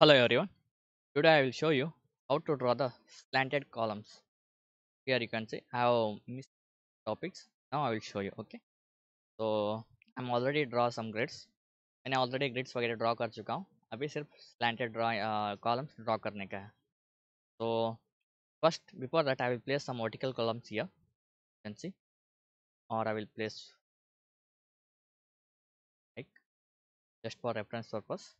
Hello everyone. Today I will show you how to draw the slanted columns. Here you can see I have missed topics. Now I will show you. Okay. So I'm already draw some grids. मैंने already grids वगैरह draw कर चुका हूँ. अभी सिर्फ slanted draw columns draw करने का है. So first before that I will place some vertical columns here. You can see, or I will place like just for reference purpose.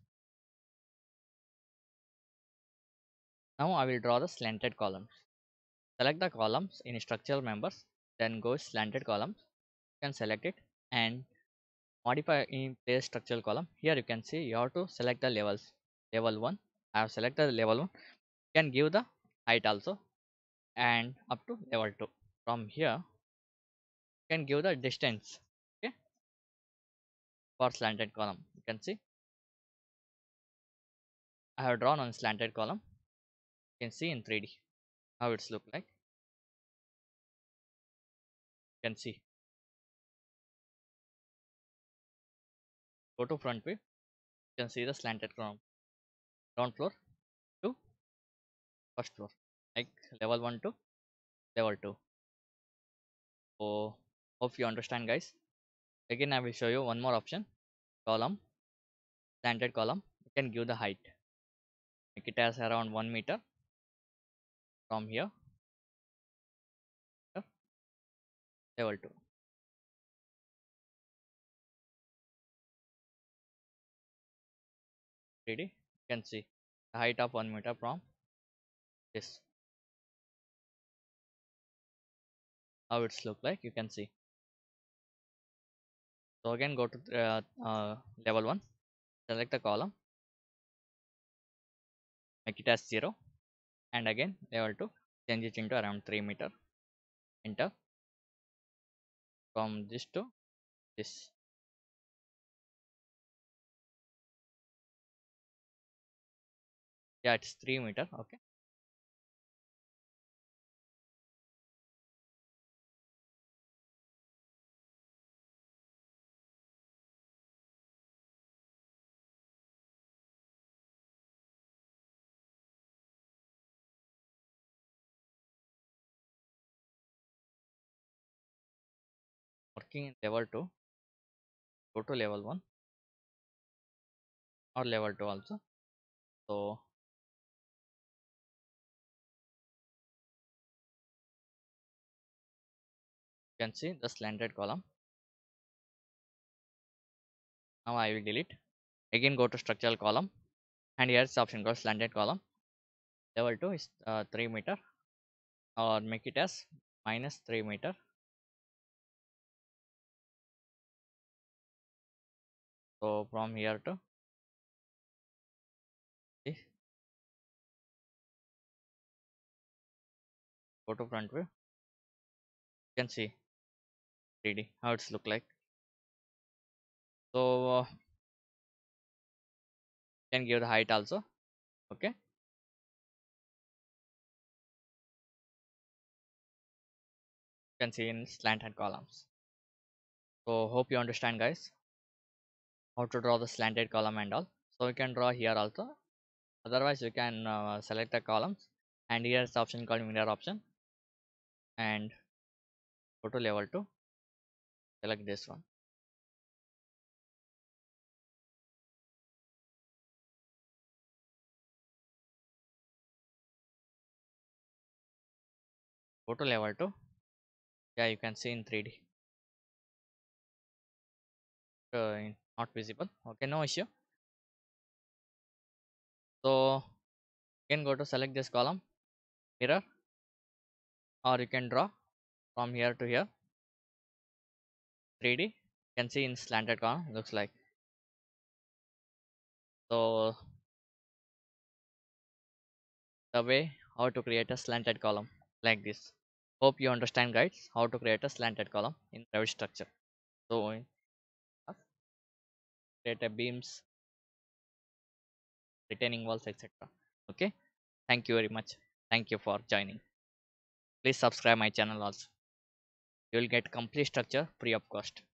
Now I will draw the slanted columns. Select the columns in structural members, then go slanted columns. You can select it and modify in place structural column. Here you can see you have to select the levels. Level 1, I have selected the level 1. You can give the height also and up to level 2. From here you can give the distance, okay, for slanted column. You can see I have drawn on slanted column. You can see in 3D how it's look like. You can see, go to front view. You can see the slanted column, ground floor to first floor, like level 1 to level 2. So hope you understand, guys. Again I will show you one more option. Column, slanted column. You can give the height, make it as around 1 meter from here to level 2. 3D. You can see the height of 1 meter from this, how it's look like. You can see. So again go to level 1, select the column, make it as 0, and again level 2, change it into around 3 meter. Enter. From this to this, yeah, it's 3 meter. Okay, working in level 2, go to level 1 or level 2 also. So you can see the slanted column. Now I will delete. Again go to structural column, and here's the option called slanted column. Level 2 is 3 meter, or make it as minus 3 meter. So from here to this, go to front view. You can see 3D how it's look like. So you can give the height also. Okay, you can see in slanted columns. So hope you understand, guys, how to draw the slanted column and all. So you can draw here also. Otherwise you can select the columns, and here's the option called mirror option, and go to level 2, select this one. Go to level 2. Yeah, you can see in 3D. Not visible. Okay, no issue. So you can go to select this column, mirror, or you can draw from here to here, 3D. You can see in slanted column looks like. So the way how to create a slanted column like this. Hope you understand, guys, how to create a slanted column in Revit structure. So create a beams, retaining walls, etc. Okay, thank you very much. Thank you for joining. Please subscribe my channel also. You will get complete structure free of cost.